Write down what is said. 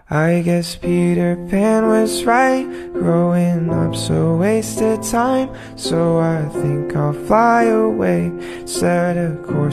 I guess Peter Pan was right, growing up's a waste of time. So I think I'll fly away, set a course